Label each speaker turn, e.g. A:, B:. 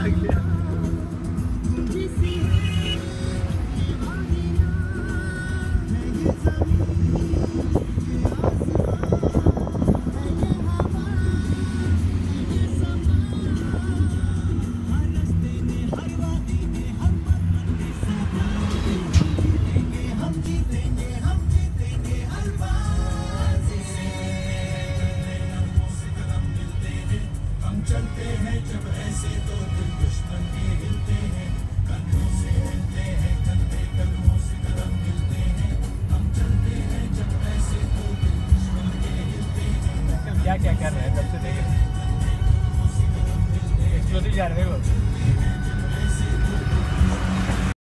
A: गया।
B: चलते हैं जब ऐसे तो दिल दुश्मन के हिलते हैं, कंधों से हिलते हैं, कंधे कदमों से कदम मिलते हैं। हम चलते हैं जब ऐसे तो दिल दुश्मन के हिलते हैं।
A: क्या क्या कर रहे हैं तब से देख एक्सप्लोसिव जा रहे हो।